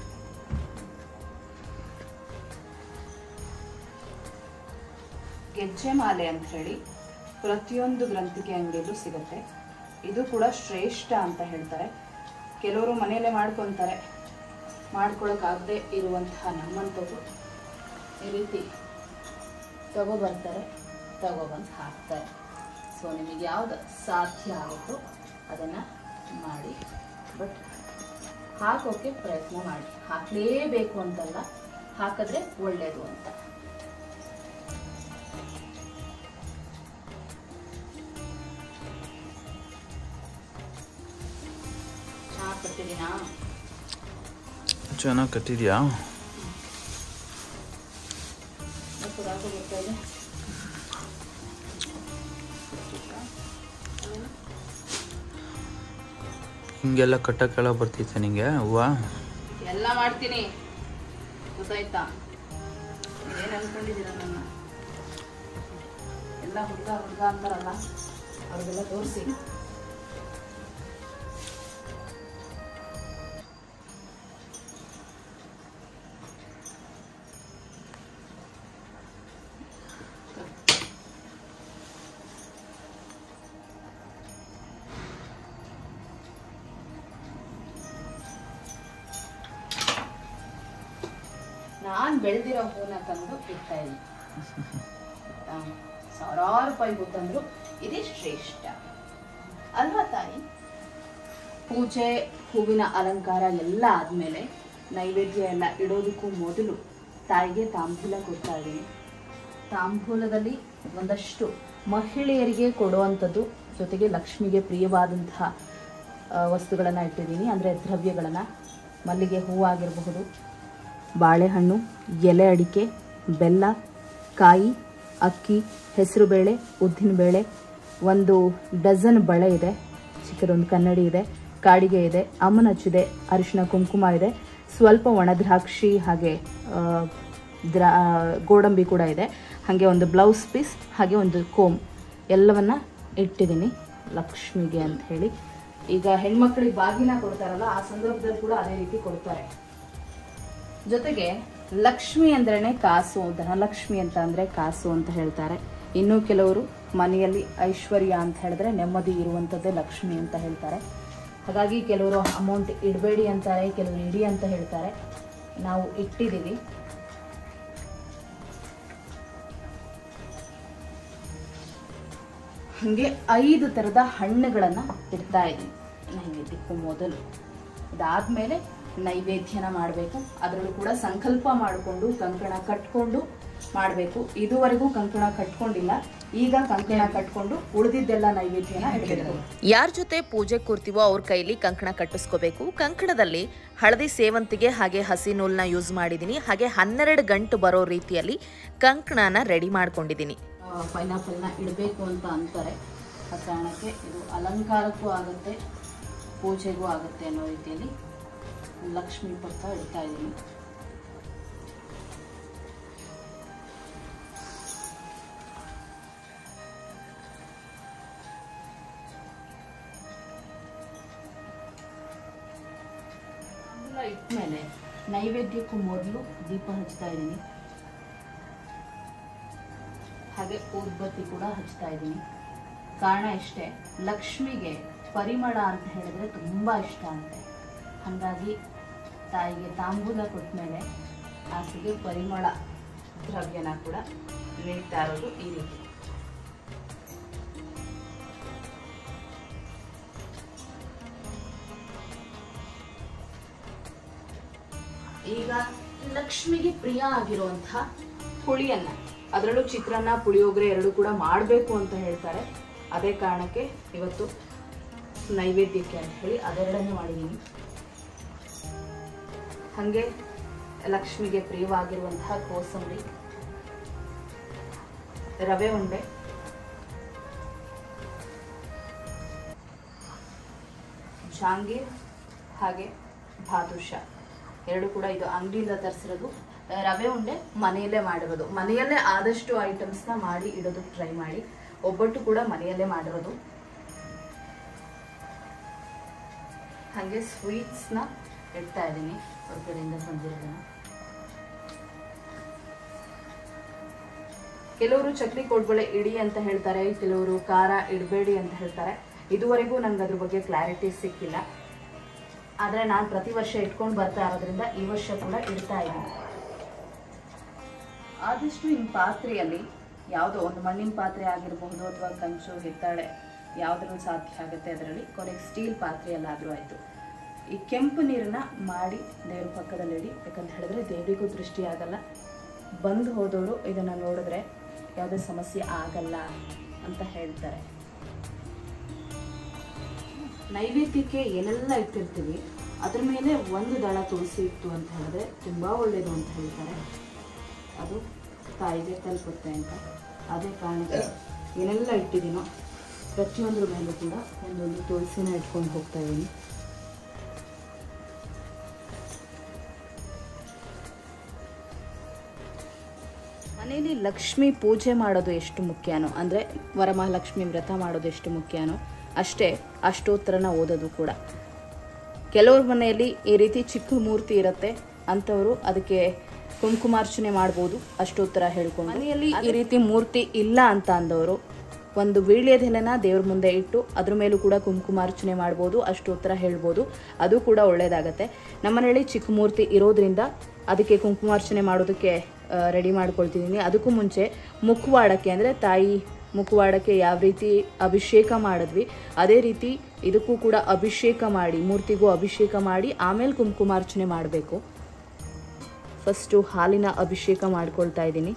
ಗೆಜ್ಜೆ ಮಾಲೆ ಅಂತ ಹೇಳಿ ಪ್ರತಿಯೊಂದು ಗ್ರಂಥಿಗೆ ಅಂಗಡಿಯಲ್ಲೂ ಸಿಗುತ್ತೆ. ಇದು ಕೂಡ ಶ್ರೇಷ್ಠ ಅಂತ ಹೇಳ್ತಾರೆ. ಕೆಲವರು ಮನೆಯಲ್ಲೇ ಮಾಡ್ಕೊತಾರೆ, ಮಾಡ್ಕೊಳಕ್ಕಾಗದೆ ಇರುವಂತಹ ನಮ್ಮಂಥವ್ರು ಈ ರೀತಿ ತಗೊಬರ್ತಾರೆ, ತಗೊಬಂದು ಹಾಕ್ತಾರೆ. ಸೊ ನಿಮಗೆ ಯಾವ್ದು ಸಾಧ್ಯ ಆಗುತ್ತೋ ಅದನ್ನು ಮಾಡಿ, ಬಟ್ ಹಾಕೋಕ್ಕೆ ಪ್ರಯತ್ನ ಮಾಡಿ. ಹಾಕಲೇಬೇಕು ಅಂತಲ್ಲ, ಹಾಕಿದ್ರೆ ಒಳ್ಳೆಯದು ಅಂತ. ಚೆನ್ನಾಗಿ ಕಟ್ಟಿದ್ದೀನಾ? ಚೆನ್ನಾಗಿ ಕಟ್ಟಿದ್ಯಾ? ಹಿಂಗೆಲ್ಲ ಕಟ್ಟಕ್ಕೆಲ್ಲ ಬರ್ತೈತೆ ನಿಂಗೆ ಹೂವ? ಎಲ್ಲ ಮಾಡ್ತೀನಿ, ಗೊತ್ತಾಯ್ತಾ? ಏನು ಅನ್ಕೊಂಡಿದ್ದೀರ ನನ್ನ? ಎಲ್ಲ ಎಲ್ಲ ಹುಡುಗ ಹುಡುಗ ಅಂತಾರಲ್ಲ ಅವ್ರಿಗೆಲ್ಲ ತೋರಿಸಿ. ನಾನು ಬೆಳೆದಿರೋ ಹೂನ ತಂದು ಇಡ್ತಾ ಇದ್ದೀನಿ. ಸಾವಿರಾರು ರೂಪಾಯಿ ಹೂ ತಂದ್ರು ಇದೇ ಶ್ರೇಷ್ಠ ಅಲ್ವಾ ತಾಯಿ? ಪೂಜೆ, ಹೂವಿನ ಅಲಂಕಾರ ಎಲ್ಲ ಆದ್ಮೇಲೆ ನೈವೇದ್ಯ ಎಲ್ಲ ಇಡೋದಕ್ಕೂ ಮೊದಲು ತಾಯಿಗೆ ತಾಂಬೂಲ ಕೊಡ್ತಾ ಇದ್ದೀನಿ. ತಾಂಬೂಲದಲ್ಲಿ ಒಂದಷ್ಟು ಮಹಿಳೆಯರಿಗೆ ಕೊಡುವಂಥದ್ದು, ಜೊತೆಗೆ ಲಕ್ಷ್ಮಿಗೆ ಪ್ರಿಯವಾದಂತಹ ವಸ್ತುಗಳನ್ನು ಇಟ್ಟಿದ್ದೀನಿ. ಅಂದರೆ ದ್ರವ್ಯಗಳನ್ನು, ಮಲ್ಲಿಗೆ ಹೂವಾಗಿರಬಹುದು, ಬಾಳೆಹಣ್ಣು, ಎಲೆ ಅಡಿಕೆ, ಬೆಲ್ಲ, ಕಾಯಿ, ಅಕ್ಕಿ, ಹೆಸರುಬೇಳೆ, ಉದ್ದಿನಬೇಳೆ, ಒಂದು ಡಜನ್ ಬಳೆ ಇದೆ, ಚಿಕ್ಕದೊಂದು ಕನ್ನಡಿ ಇದೆ, ಕಾಡಿಗೆ ಇದೆ, ಅಮ್ಮನಚ್ಚಿದೆ, ಅರಿಶಿನ ಕುಂಕುಮ ಇದೆ, ಸ್ವಲ್ಪ ಒಣ ದ್ರಾಕ್ಷಿ ಹಾಗೆ ದ್ರಾ ಗೋಡಂಬಿ ಕೂಡ ಇದೆ, ಹಾಗೆ ಒಂದು ಬ್ಲೌಸ್ ಪೀಸ್, ಹಾಗೆ ಒಂದು ಕೋಮ್ ಎಲ್ಲವನ್ನ ಇಟ್ಟಿದ್ದೀನಿ ಲಕ್ಷ್ಮಿಗೆ ಅಂತ ಹೇಳಿ. ಈಗ ಹೆಣ್ಮಕ್ಳಿಗೆ ಬಾಗಿನ ಕೊಡ್ತಾರಲ್ಲ, ಆ ಸಂದರ್ಭದಲ್ಲಿ ಕೂಡ ಅದೇ ರೀತಿ ಕೊಡ್ತಾರೆ. ಜೊತೆಗೆ ಲಕ್ಷ್ಮಿ ಅಂದ್ರೇನೆ ಕಾಸು, ಧನಲಕ್ಷ್ಮಿ ಅಂತ ಅಂದ್ರೆ ಕಾಸು ಅಂತ ಹೇಳ್ತಾರೆ. ಇನ್ನು ಕೆಲವರು ಮನೆಯಲ್ಲಿ ಐಶ್ವರ್ಯ ಅಂತ ಹೇಳಿದ್ರೆ ನೆಮ್ಮದಿ ಇರುವಂಥದ್ದೇ ಲಕ್ಷ್ಮಿ ಅಂತ ಹೇಳ್ತಾರೆ. ಹಾಗಾಗಿ ಕೆಲವರು ಅಮೌಂಟ್ ಇಡಬೇಡಿ ಅಂತಾರೆ, ಕೆಲವರು ಇಡಿ ಅಂತ ಹೇಳ್ತಾರೆ. ನಾವು ಇಟ್ಟಿದ್ದೀವಿ. ಹಾಗೆ ಐದು ಥರದ ಹಣ್ಣುಗಳನ್ನು ಇಡ್ತಾ ಇದ್ದೀನಿ ನೈವೇದ್ಯಕ್ಕೂ ಮೊದಲು. ಇದಾದ್ಮೇಲೆ ನೈವೇದ್ಯನ ಮಾಡಬೇಕು. ಅದರಲ್ಲೂ ಕೂಡ ಸಂಕಲ್ಪ ಮಾಡಿಕೊಂಡು ಕಂಕಣ ಕಟ್ಕೊಂಡು ಮಾಡಬೇಕು. ಇದುವರೆಗೂ ಕಂಕಣ ಕಟ್ಕೊಂಡಿಲ್ಲ, ಈಗ ಕಂಕಣ ಕಟ್ಕೊಂಡು ಉಳಿದಿದ್ದೆಲ್ಲ ನೈವೇದ್ಯನ ಇಡಬೇಕು. ಯಾರ ಜೊತೆ ಪೂಜೆ ಕೂರ್ತೀವೋ ಅವ್ರ ಕೈಲಿ ಕಂಕಣ ಕಟ್ಟಿಸ್ಕೋಬೇಕು. ಕಂಕಣದಲ್ಲಿ ಹಳದಿ ಸೇವಂತಿಗೆ ಹಾಗೆ ಹಸಿ ನೂಲ್ನ ಯೂಸ್ ಮಾಡಿದ್ದೀನಿ. ಹಾಗೆ ಹನ್ನೆರಡು ಗಂಟು ಬರೋ ರೀತಿಯಲ್ಲಿ ಕಂಕಣನ ರೆಡಿ ಮಾಡ್ಕೊಂಡಿದ್ದೀನಿ. ಪೈನಾಪಲ್ನ ಇಡಬೇಕು ಅಂತ ಅಂತಾರೆ. ಆ ಕಾರಣಕ್ಕೆ ಇದು ಅಲಂಕಾರಕ್ಕೂ ಆಗುತ್ತೆ, ಪೂಜೆಗೂ ಆಗುತ್ತೆ ಅನ್ನೋ ರೀತಿಯಲ್ಲಿ ಲಕ್ಷ್ಮಿ ಪಕ್ಕ ಇಡ್ತಾ ಇದ್ದೀನಿ. ಇಟ್ಮೇಲೆ ನೈವೇದ್ಯಕ್ಕೂ ಮೊದಲು ದೀಪ ಹಚ್ತಾ ಇದ್ದೀನಿ. ಹಾಗೆ ಊದ್ಬತ್ತಿ ಕೂಡ ಹಚ್ತಾ ಇದ್ದೀನಿ. ಕಾರಣ ಇಷ್ಟೇ, ಲಕ್ಷ್ಮಿಗೆ ಪರಿಮಳ ಅಂತ ಹೇಳಿದ್ರೆ ತುಂಬಾ ಇಷ್ಟ ಅಂತೆ. ಹಾಗಾಗಿ ತಾಯಿಗೆ ತಾಂಬೂಲ ಕೊಟ್ಟ ಮೇಲೆ ಆಕೆಗೆ ಪರಿಮಳ ದ್ರವ್ಯನ ಕೂಡ ನೀಡ್ತಾ ಇರೋದು ಈ ರೀತಿ. ಈಗ ಲಕ್ಷ್ಮಿಗೆ ಪ್ರಿಯ ಆಗಿರುವಂತಹ ಹುಳಿಯನ್ನ, ಅದರಲ್ಲೂ ಚಿತ್ರಾನ್ನ, ಪುಳಿಯೋಗರೆ ಎರಡು ಕೂಡ ಮಾಡಬೇಕು ಅಂತ ಹೇಳ್ತಾರೆ. ಅದೇ ಕಾರಣಕ್ಕೆ ಇವತ್ತು ನೈವೇದ್ಯಕ್ಕೆ ಅಂತ ಹೇಳಿ ಅದೆರಡನ್ನೇ ಮಾಡಿದ್ದೀನಿ. ಹಾಗೆ ಲಕ್ಷ್ಮಿಗೆ ಪ್ರಿಯವಾಗಿರುವಂತಹ ಕೋಸಂಬರಿ, ರವೆ ಉಂಡೆ, ಜಾಂಗೀರ್ ಹಾಗೆ ಬಾದುಷಾ ಎರಡು ಕೂಡ ಇದು ಅಂಗಡಿಯಿಂದ ತರಿಸಿರೋದು. ರವೆ ಉಂಡೆ ಮನೆಯಲ್ಲೇ ಮಾಡಿರೋದು. ಮನೆಯಲ್ಲೇ ಆದಷ್ಟು ಐಟಮ್ಸ್ನ ಮಾಡಿ ಇಡೋದಕ್ಕೆ ಟ್ರೈ ಮಾಡಿ. ಒಬ್ಬಟ್ಟು ಕೂಡ ಮನೆಯಲ್ಲೇ ಮಾಡಿರೋದು. ಹಾಗೆ ಸ್ವೀಟ್ಸ್ನ ಇಡ್ತಾ ಇದ್ದೀನಿ ಹೊರಗಡೆಯಿಂದ ಬಂದಿರೋದನ್ನ. ಕೆಲವರು ಚಕ್ಲಿ ಕೋಡ್ಬಳೆ ಇಡಿ ಅಂತ ಹೇಳ್ತಾರೆ, ಕೆಲವರು ಖಾರ ಇಡಬೇಡಿ ಅಂತ ಹೇಳ್ತಾರೆ. ಇದುವರೆಗೂ ನಂಗೆ ಅದ್ರ ಬಗ್ಗೆ ಕ್ಲಾರಿಟಿ ಸಿಕ್ಕಿಲ್ಲ. ಆದರೆ ನಾನು ಪ್ರತಿ ವರ್ಷ ಇಟ್ಕೊಂಡು ಬರ್ತಾ ಇರೋದ್ರಿಂದ ಈ ವರ್ಷ ಕೂಡ ಇಡ್ತಾ ಇದ್ದೀನಿ. ಆದಷ್ಟು ನಿಮ್ಮ ಪಾತ್ರೆಯಲ್ಲಿ ಯಾವುದೋ ಒಂದು ಮಣ್ಣಿನ ಪಾತ್ರೆ ಆಗಿರಬಹುದು ಅಥವಾ ಕಂಚು, ಹಿತ್ತಾಳೆ, ಯಾವುದ್ರಲ್ಲಿ ಸಾಧ್ಯ ಆಗುತ್ತೆ ಅದರಲ್ಲಿ, ಕೊನೆಗೆ ಸ್ಟೀಲ್ ಪಾತ್ರೆಯಲ್ಲಾದರೂ ಆಯಿತು. ಈ ಕೆಂಪು ನೀರನ್ನ ಮಾಡಿ ದೇವ್ರ ಪಕ್ಕದಲ್ಲಿ ಇಡಿ. ಯಾಕಂತ ಹೇಳಿದ್ರೆ ದೇವರಿಗೂ ದೃಷ್ಟಿ ಆಗಲ್ಲ, ಬಂದು ಹೋದವರು ಇದನ್ನು ನೋಡಿದ್ರೆ ಯಾವುದೇ ಸಮಸ್ಯೆ ಆಗಲ್ಲ ಅಂತ ಹೇಳ್ತಾರೆ. ನೈವೇದ್ಯಕ್ಕೆ ಏನೆಲ್ಲ ಇಟ್ಟಿರ್ತೀವಿ ಅದ್ರ ಮೇಲೆ ಒಂದು ದಳ ತುಳಸಿ ಇತ್ತು ಅಂತ ಹೇಳಿದ್ರೆ ತುಂಬ ಒಳ್ಳೆಯದು ಅಂತ ಹೇಳ್ತಾರೆ. ಅದು ತಾಯಿಗೆ ತಲುಪುತ್ತೆ ಅಂತ. ಅದೇ ಕಾರಣಕ್ಕೆ ಏನೆಲ್ಲ ಇಟ್ಟಿದ್ದೀನೋ ಪ್ರತಿಯೊಂದ್ರ ಮೇಲೂ ಕೂಡ ಒಂದೊಂದು ತುಳಸಿನ ಇಟ್ಕೊಂಡು ಹೋಗ್ತಾ ಇದ್ದೀನಿ. ಮನೆಯಲ್ಲಿ ಲಕ್ಷ್ಮಿ ಪೂಜೆ ಮಾಡೋದು ಎಷ್ಟು ಮುಖ್ಯನೋ, ಅಂದರೆ ವರಮಹಾಲಕ್ಷ್ಮಿ ವ್ರತ ಮಾಡೋದು ಎಷ್ಟು ಮುಖ್ಯನೋ ಅಷ್ಟೇ ಅಷ್ಟೋತ್ತರನ ಓದೋದು ಕೂಡ. ಕೆಲವ್ರ ಮನೆಯಲ್ಲಿ ಈ ರೀತಿ ಚಿಕ್ಕ ಮೂರ್ತಿ ಇರುತ್ತೆ, ಅಂಥವರು ಅದಕ್ಕೆ ಕುಂಕುಮಾರ್ಚನೆ ಮಾಡ್ಬೋದು ಅಷ್ಟೋತ್ತರ ಹೇಳ್ಕೊಂಡು. ಮನೆಯಲ್ಲಿ ಈ ರೀತಿ ಮೂರ್ತಿ ಇಲ್ಲ ಅಂತ ಅಂದವರು ಒಂದು ವೀಳ್ಯದೆಲೆನ ದೇವ್ರ ಮುಂದೆ ಇಟ್ಟು ಅದ್ರ ಮೇಲೂ ಕೂಡ ಕುಂಕುಮಾರ್ಚನೆ ಮಾಡ್ಬೋದು, ಅಷ್ಟೋತ್ತರ ಹೇಳ್ಬೋದು, ಅದು ಕೂಡ ಒಳ್ಳೆಯದಾಗತ್ತೆ. ನಮ್ಮ ಮನೆಯಲ್ಲಿ ಚಿಕ್ಕ ಮೂರ್ತಿ ಇರೋದ್ರಿಂದ ಅದಕ್ಕೆ ಕುಂಕುಮಾರ್ಚನೆ ಮಾಡೋದಕ್ಕೆ ರೆಡಿ ಮಾಡ್ಕೊಳ್ತಿದ್ದೀನಿ. ಅದಕ್ಕೂ ಮುಂಚೆ ಮುಖವಾಡಕ್ಕೆ ಅಂದರೆ ತಾಯಿ ಮುಖವಾಡಕ್ಕೆ ಯಾವ ರೀತಿ ಅಭಿಷೇಕ ಮಾಡಿದ್ವಿ ಅದೇ ರೀತಿ ಇದಕ್ಕೂ ಕೂಡ ಅಭಿಷೇಕ ಮಾಡಿ, ಮೂರ್ತಿಗೂ ಅಭಿಷೇಕ ಮಾಡಿ ಆಮೇಲೆ ಕುಂಕುಮಾರ್ಚನೆ ಮಾಡಬೇಕು. ಫಸ್ಟು ಹಾಲಿನ ಅಭಿಷೇಕ ಮಾಡ್ಕೊಳ್ತಾ ಇದ್ದೀನಿ.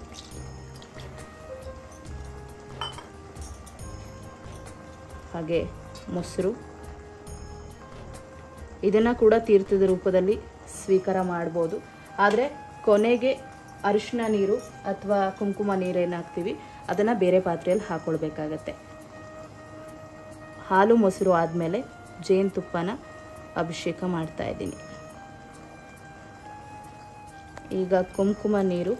ಹಾಗೆ ಮೊಸರು, ಇದನ್ನು ಕೂಡ ತೀರ್ಥದ ರೂಪದಲ್ಲಿ ಸ್ವೀಕಾರ ಮಾಡ್ಬೋದು. ಆದರೆ ಕೊನೆಗೆ ಅರಿಶಿನ ನೀರು ಅಥವಾ ಕುಂಕುಮ ನೀರೇನು ಹಾಕ್ತೀವಿ ಅದನ್ನು ಬೇರೆ ಪಾತ್ರೆಯಲ್ಲಿ ಹಾಕ್ಕೊಳ್ಬೇಕಾಗತ್ತೆ. ಹಾಲು ಮೊಸರು ಆದಮೇಲೆ ಜೇನುತುಪ್ಪನ ಅಭಿಷೇಕ ಮಾಡ್ತಾ ಇದ್ದೀನಿ. ಈಗ ಕುಂಕುಮ ನೀರು,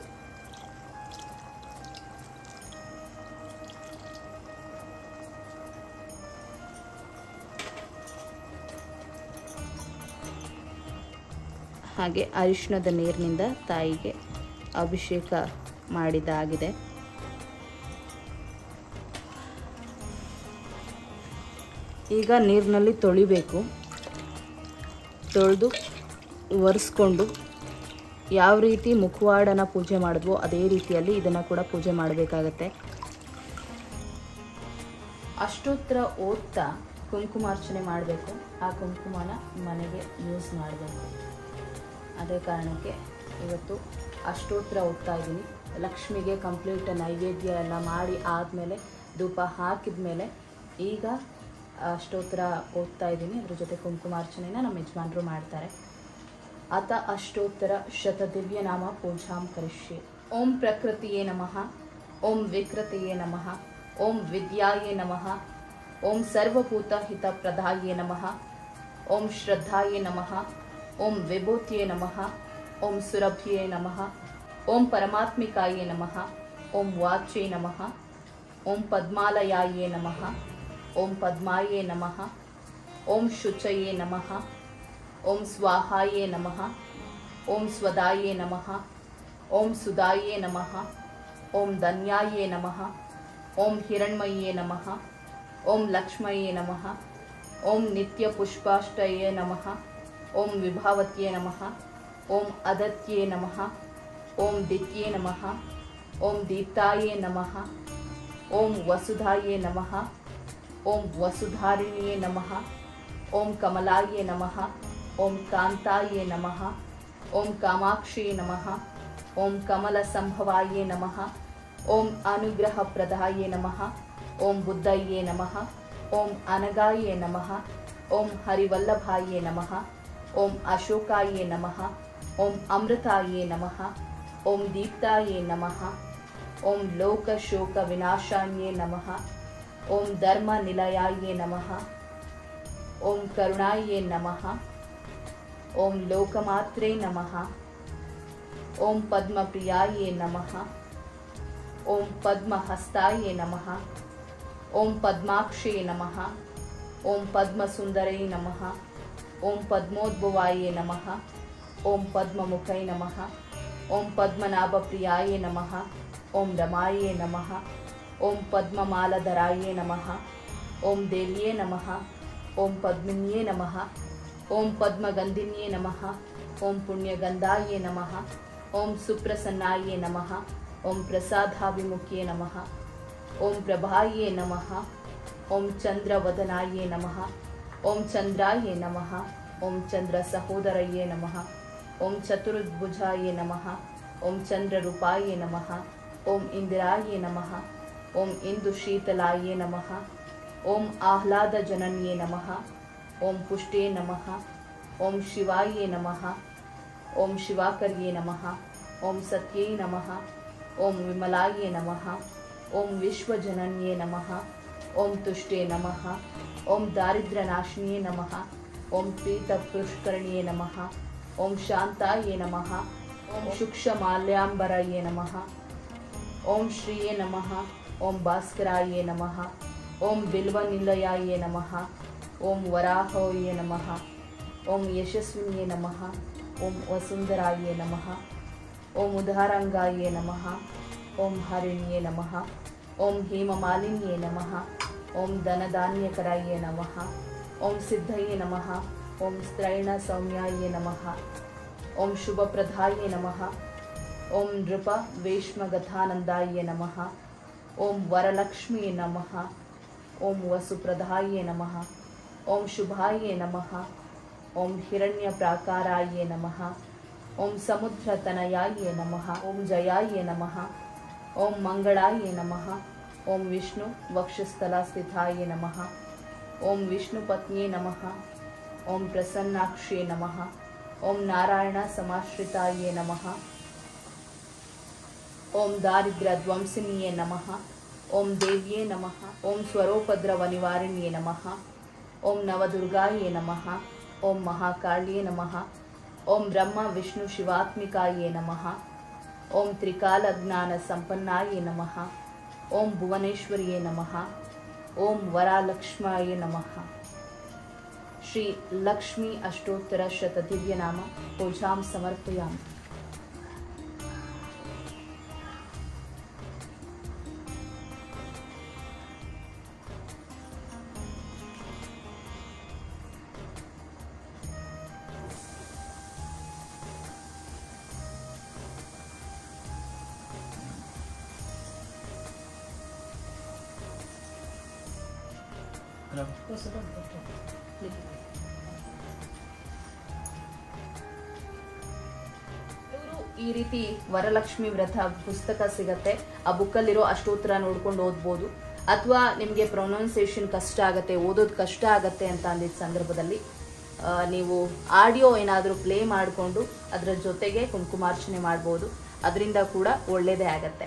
ಹಾಗೆ ಅರಿಶಿಣದ ನೀರಿನಿಂದ ತಾಯಿಗೆ ಅಭಿಷೇಕ ಮಾಡಿದಾಗಿದೆ. ಈಗ ನೀರಿನಲ್ಲಿ ತೊಳಿಬೇಕು. ತೊಳೆದು ಒರೆಸ್ಕೊಂಡು ಯಾವ ರೀತಿ ಮುಖವಾಡನ ಪೂಜೆ ಮಾಡಿದ್ವೋ ಅದೇ ರೀತಿಯಲ್ಲಿ ಇದನ್ನು ಕೂಡ ಪೂಜೆ ಮಾಡಬೇಕಾಗತ್ತೆ. ಅಷ್ಟೋತ್ತರ ಓದ್ತಾ ಕುಂಕುಮಾರ್ಚನೆ ಮಾಡಬೇಕು. ಆ ಕುಂಕುಮನ ಮನೆಗೆ ಯೂಸ್ ಮಾಡಬೇಕು. ಅದೇ ಕಾರಣಕ್ಕೆ ಇವತ್ತು ಅಷ್ಟೋತ್ತರ ಓದ್ತಾ ಇದ್ದೀನಿ. ಲಕ್ಷ್ಮಿಗೆ ಕಂಪ್ಲೀಟ್ ನೈವೇದ್ಯ ಎಲ್ಲ ಮಾಡಿ ಆದಮೇಲೆ ಧೂಪ ಹಾಕಿದ ಮೇಲೆ ಈಗ ಅಷ್ಟೋತ್ತರ ಓದ್ತಾ ಇದ್ದೀನಿ. ಅದ್ರ ಜೊತೆ ಕುಂಕುಮಾರ್ಚನೆನ ನಮ್ಮ ಯಜಮಾನರು ಮಾಡ್ತಾರೆ. ಅತ ಅಷ್ಟೋತ್ತರ ಶತದಿವ್ಯ ನಾಮ ಪೂಜಾಂ ಕರಿಷ್ಯೆ. ಓಂ ಪ್ರಕೃತಿಯೇ ನಮಃ, ಓಂ ವಿಕೃತಿಯೇ ನಮಃ, ಓಂ ವಿದ್ಯಾಯೇ ನಮಃ, ಓಂ ಸರ್ವಭೂತ ಹಿತ ಪ್ರದಾಯೇ ನಮಃ, ಓಂ ಶ್ರದ್ಧಾಯೇ ನಮಃ, ಓಂ ವಿಭೂತಿಯೇ ನಮಃ, ಓಂ ಸುರಭ್ಯೇ ನಮಃ, ಓಂ ಪರಮಾತ್ಮಿಕಾಯೇ ನಮಃ, ಓಂ ವಾಚ್ಯೇ ನಮಃ, ಓಂ ಪದ್ಮಾಲಯಾಯೇ ನಮಃ, ಓಂ ಪದ್ಮಾಯೇ ನಮಃ, ಓಂ ಶುಚಯೇ ನಮಃ, ಓಂ ಸ್ವಾಹಾಯೇ ನಮಃ, ಓಂ ಸ್ವದಾಯೇ ನಮಃ, ಓಂ ಸುದಾಯೇ ನಮಃ, ಓಂ ಧನ್ಯಾಯೇ ನಮಃ, ಓಂ ಹಿರಣ್ಮಯೇ ನಮಃ, ಓಂ ಲಕ್ಷ್ಮಯೇ ನಮಃ, ಓಂ ನಿತ್ಯ ಪುಷ್ಪಾಷ್ಟಯೇ ನಮಃ, ಓಂ ವಿಭಾವತ್ಯೇ ನಮಃ, ಓಂ ಅದತ್ಯೇ ನಮಃ, ಓಂ ದಿತ್ಯೇ ನಮಃ, ಓಂ ದೀಪ್ತಾಯೇ ನಮಃ, ಓಂ ವಸುಧಾಯೇ ನಮಃ, ಓಂ ವಸುಧಾರಿಣಿಯೇ ನಮಃ, ಓಂ ಕಮಲಾಯೇ ನಮಃ, ಓಂ ಕಾಂತಾಯೇ ನಮಃ, ಓಂ ಕಾಮಾಕ್ಷಿ ನಮಃ, ಓಂ ಕಮಲ ಸಂಭವಾಯೇ ನಮಃ, ಓಂ ಅನುಗ್ರಹ ಪ್ರದಾಯೇ ನಮಃ, ಓಂ ಬುದ್ಧಯೇ ನಮಃ, ಓಂ ಅನಗಾಯೇ ನಮಃ, ಓಂ ಹರಿವಲ್ಲಭಾಯೇ ನಮಃ, ಓಂ ಅಶೋಕಾಯೇ ನಮಃ, ಓಂ ಅಮೃತಾಯೇ ನಮಃ, ಓಂ ದೀಪ್ತಾಯೇ ನಮಃ, ಓಂ ಲೋಕ ಶೋಕ ವಿನಾಶಾನ್ಯೇ ನಮಃ, ಓಂ ಧರ್ಮ ನಿಲಯಾಯೇ ನಮಃ, ಓಂ ಕರುಣಾಯೇ ನಮಃ, ಓಂ ಲೋಕಮಾತ್ರೇ ನಮಃ, ಓಂ ಪದ್ಮಪ್ರಿಯಾಯೇ ನಮಃ, ಓಂ ಪದ್ಮಹಸ್ತಾಯೇ ನಮಃ, ಓಂ ಪದ್ಮಾಕ್ಷೇ ನಮಃ, ಓಂ ಪದ್ಮಸುಂದರೈ ನಮಃ, ಓಂ ಪದ್ಮೋದ್ಭವಾಯೇ ನಮಃ, ಓಂ ಪದ್ಮಮುಖೈ ನಮಃ, ಓಂ ಪದ್ಮನಾಭಪ್ರಿಯಾಯೇ ನಮಃ, ಓಂ ರಮಾಯೇ ನಮಃ, ಓಂ ಪದ್ಮಮಾಲಧರಾಯೇ ನಮಃ, ಓಂ ದೇವ್ಯೇ ನಮಃ, ಓಂ ಪದ್ಮಿನ್ಯೇ ನಮಃ, ಓಂ ಪದ್ಮಗಂಧಿನ್ಯೇ ನಮಃ, ಓಂ ಪುಣ್ಯಗಂಧಾಯೇ ನಮಃ, ಓಂ ಸುಪ್ರಸನ್ನಾಯೇ ನಮಃ, ಓಂ ಪ್ರಸಾದಾಭಿಮುಖ್ಯೇ ನಮಃ, ಓಂ ಪ್ರಭಾಯೇ ನಮಃ, ಓಂ ಚಂದ್ರವದನಾಯೇ ನಮಃ, ಓಂ ಚಂದ್ರಾಯೇ ನಮಃ, ಓಂ ಚಂದ್ರ ಸಹೋದರಯೇ ನಮಃ, ಓಂ ಚತುರ್ಭುಜಾಯೇ ನಮಃ, ಓಂ ಚಂದ್ರರೂಪಾಯೇ ನಮಃ, ಓಂ ಇಂದಿರಾಯೇ ನಮಃ, ಓಂ ಇಂದು ಶೀತಲಾಯೇ ನಮಃ, ಓಂ ಆಹ್ಲಾದ ಜನನ್ಯೇ ನಮಃ, ಓಂ ಪುಷ್ಟೇ ನಮಃ, ಓಂ ಶಿವಾಯೇ ನಮಃ, ಓಂ ಶಿವಾಕರ್ಯೇ ನಮಃ, ಓಂ ಸತ್ಯೈ ನಮಃ, ಓಂ ವಿಮಲಾಯೇ ನಮಃ, ಓಂ ವಿಶ್ವಜನನ್ಯೇ ನಮಃ, ಓಂ ತುಷ್ಟೇ ನಮಃ, ಓಂ ದಾರಿದ್ರ್ಯನಾಶಿನಿಯೇ ನಮಃ, ಓಂ ಪೀತಪುಷ್ಕರಣಿಯೇ ನಮಃ, ಓಂ ಶಾಂತಾಯೇ ನಮಃ, ಓಂ ಶುಕ್ಷಮಾಲ್ಯಾಂಬರಯೇ ನಮಃ, ಓಂ ಶ್ರೀಯೇ ನಮಃ. ಓಂ ಭಾಸ್ಕರಾಯೇ ನಮಃ. ಓಂ ಬಿಲ್ವನಿಲಯಾಯೇ ನಮಃ. ಓಂ ವರಾಹೋಯೇ ನಮಃ. ಓಂ ಯಶಸ್ವಿನಿಯೇ ನಮಃ. ಓಂ ವಸುಂಧರಾಯೇ ನಮಃ. ಓಂ ಉದಾರಂಗಾಯೇ ನಮಃ. ಓಂ ಹರಿಣಿಯೇ ನಮಃ. ಓಂ ಹೇಮಮಾಲಿನ್ಯೇ ನಮಃ. ಓಂ ಧನಧಾನ್ಯಕರಾಯೇ ನಮಃ. ಓಂ ಸಿದ್ಧಯೇ ನಮಃ. ಓಂ ಸ್ತ್ರೈಣ ಸೌಮ್ಯಾಯೇ ನಮಃ. ಓಂ ಶುಭಪ್ರದಾಯೇ ನಮಃ. ಓಂ ನೃಪ ವೇಶ್ಮಗಥಾನಂದಾಯೇ ನಮಃ. ಓಂ ವರಲಕ್ಷ್ಮಿಯೇ ನಮಃ. ಓಂ ವಸುಪ್ರದಾಯೇ ನಮಃ. ಓಂ ಶುಭಾಯೇ ನಮಃ. ಓಂ ಹಿರಣ್ಯ ಪ್ರಾಕಾರಾಯೇ ನಮಃ. ಓಂ ಸಮುದ್ರತನಯಾಯೇ ನಮಃ. ಓಂ ಜಯಾಯೇ ನಮಃ. ಓಂ ಮಂಗಳಾಯೇ ನಮಃ. ಓಂ ವಿಷ್ಣು ವಕ್ಷಸ್ಥಲಸ್ಥಿತಾಯೇ ನಮಃ. ಓಂ ವಿಷ್ಣು ಪತ್ನಿಯೇ ನಮಃ. ಓಂ ಪ್ರಸನ್ನಾಕ್ಷಿಯೇ ನಮಃ. ಓಂ ನಾರಾಯಣ ಸಮಾಶ್ರಿತಾಯೇ ನಮಃ. ಓಂ ದಾರಿದ್ರ್ಯ ಧ್ವಂಸಿನಿಯೇ ನಮಃ. ಓಂ ದೇವ್ಯೇ ನಮಃ. ಓಂ ಸ್ವರೋಪದ್ರವ ನಿವಾರಿಣಿಯೇ ನಮಃ. ಓಂ ನವದುರ್ಗಾಯೇ ನಮಃ. ಓಂ ಮಹಾಕಾಳಿಯೇ ನಮಃ. ಓಂ ಬ್ರಹ್ಮ ವಿಷ್ಣು ಶಿವಾತ್ಮಿಕಾಯೇ ನಮಃ. ಓಂ ತ್ರಿಕಾಲ ಜ್ಞಾನ ಸಂಪನ್ನಾಯೇ ನಮಃ. ಓಂ ಭುವನೇಶ್ವರಿಯೇ ನಮಃ. ಓಂ ವರಲಕ್ಷ್ಮಾಯೇ ನಮಃ. ಶ್ರೀ ಲಕ್ಷ್ಮೀ ಅಷ್ಟೋತ್ತರ ಶತ ದಿವ್ಯನಾಮ ಪೂಜಾಂ ಸಮರ್ಪಯಾಮಿ. ಈ ರೀತಿ ವರಲಕ್ಷ್ಮಿ ವ್ರತ ಪುಸ್ತಕ ಸಿಗತ್ತೆ. ಆ ಬುಕ್ಕಲ್ಲಿರೋ ಅಷ್ಟೋತ್ತರ ನೋಡ್ಕೊಂಡು ಓದ್ಬೋದು. ಅಥವಾ ನಿಮಗೆ ಪ್ರೊನೌನ್ಸಿಯೇಷನ್ ಕಷ್ಟ ಆಗುತ್ತೆ, ಓದೋದು ಕಷ್ಟ ಆಗುತ್ತೆ ಅಂತ ಅಂದಿದ್ದ ಸಂದರ್ಭದಲ್ಲಿ ನೀವು ಆಡಿಯೋ ಏನಾದರೂ ಪ್ಲೇ ಮಾಡಿಕೊಂಡು ಅದರ ಜೊತೆಗೆ ಕುಂಕುಮಾರ್ಚನೆ ಮಾಡ್ಬೋದು. ಅದರಿಂದ ಕೂಡ ಒಳ್ಳೆಯದೇ ಆಗತ್ತೆ.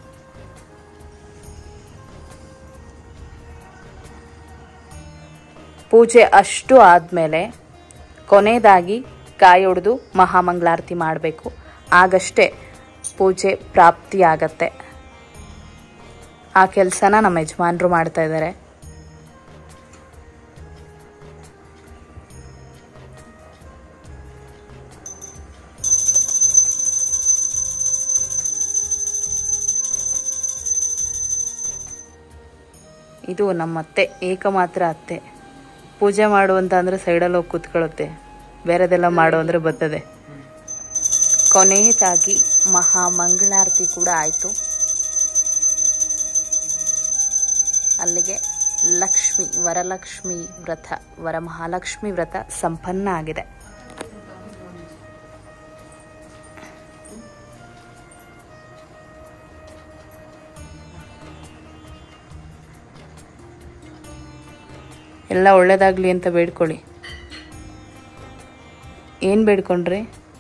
ಪೂಜೆ ಅಷ್ಟು ಆದಮೇಲೆ ಕೊನೆಯದಾಗಿ ಕಾಯಿ ಹೊಡೆದು ಮಹಾಮಂಗಳಾರತಿ ಮಾಡಬೇಕು. ಆಗಷ್ಟೇ ಪೂಜೆ ಪ್ರಾಪ್ತಿಯಾಗತ್ತೆ. ಆ ಕೆಲಸನ ನಮ್ಮ ಯಜಮಾನರು ಮಾಡ್ತಾ ಇದ್ದಾರೆ. ಇದು ನಮ್ಮ ಅತ್ತೆ, ಏಕಮಾತ್ರ ಅತ್ತೆ. ಪೂಜೆ ಮಾಡು ಅಂತ ಅಂದರೆ ಸೈಡಲ್ಲಿ ಹೋಗಿ ಕೂತ್ಕೊಳ್ಳುತ್ತೆ, ಬೇರೆದೆಲ್ಲ ಮಾಡು ಅಂದರೆ ಬರ್ತದೆ. ಕೊನೆಯದಾಗಿ ಮಹಾಮಂಗಳಾರತಿ ಕೂಡ ಆಯಿತು. ಅಲ್ಲಿಗೆ ಲಕ್ಷ್ಮಿ ವರಲಕ್ಷ್ಮಿ ವ್ರತ ವರಮಹಾಲಕ್ಷ್ಮಿ ವ್ರತ ಸಂಪನ್ನ ಆಗಿದೆ. ಎಲ್ಲ ಒಳ್ಳೇದಾಗ್ಲಿ ಅಂತ ಬೇಡ್ಕೊಳ್ಳಿ. ಏನು ಬೇಡ್ಕೊಂಡ್ರಿ?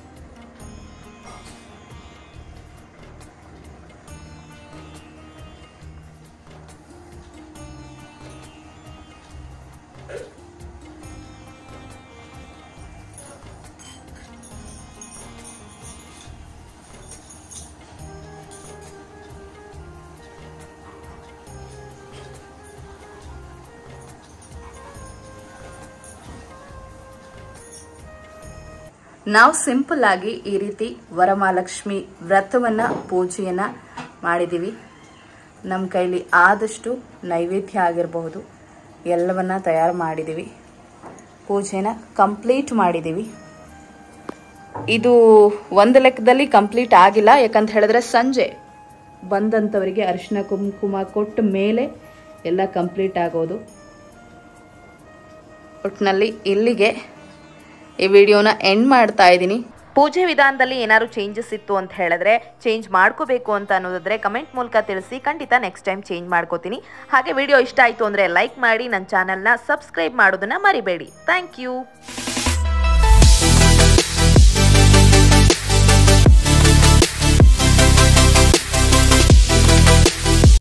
ನಾವು ಸಿಂಪಲ್ ಆಗಿ ಈ ರೀತಿ ವರಮಹಾಲಕ್ಷ್ಮಿ ವ್ರತವನ್ನ ಪೂಜೆಯನ್ನ ಮಾಡಿದೀವಿ. ನಮ್ಮ ಕೈಲಿ ಆದಷ್ಟು ನೈವೇದ್ಯ ಆಗಿರಬಹುದು ಎಲ್ಲವನ್ನ ತಯಾರು ಮಾಡಿದೀವಿ. ಪೂಜೆನ ಕಂಪ್ಲೀಟ್ ಮಾಡಿದೀವಿ. ಇದು ಒಂದು ಲೆಕ್ಕದಲ್ಲಿ ಕಂಪ್ಲೀಟ್ ಆಗಿಲ್ಲ. ಯಾಕಂತ ಹೇಳಿದ್ರೆ ಸಂಜೆ ಬಂದಂಥವರಿಗೆ ಅರಿಶಿನ ಕುಂಕುಮ ಕೊಟ್ಟ ಮೇಲೆ ಎಲ್ಲ ಕಂಪ್ಲೀಟ್ ಆಗೋದು. ಒಟ್ಟಿನಲ್ಲಿ ಇಲ್ಲಿಗೆ ಈ ವಿಡಿಯೋನ ಎಂಡ್ ಮಾಡ್ತಾ ಇದ್ದೀನಿ. ಪೂಜೆ ವಿಧಾನದಲ್ಲಿ ಏನಾದ್ರು ಚೇಂಜಸ್ ಇತ್ತು ಅಂತ ಹೇಳಿದ್ರೆ, ಚೇಂಜ್ ಮಾಡ್ಕೋಬೇಕು ಅಂತ ಅನ್ನೋದಾದ್ರೆ ಕಮೆಂಟ್ ಮೂಲಕ ತಿಳಿಸಿ. ಖಂಡಿತ ನೆಕ್ಸ್ಟ್ ಟೈಮ್ ಚೇಂಜ್ ಮಾಡ್ಕೋತೀನಿ. ಹಾಗೆ ವಿಡಿಯೋ ಇಷ್ಟ ಆಯಿತು ಅಂದರೆ ಲೈಕ್ ಮಾಡಿ, ನನ್ನ ಚಾನಲ್ನ ಸಬ್ಸ್ಕ್ರೈಬ್ ಮಾಡೋದನ್ನ ಮರಿಬೇಡಿ. Thank you.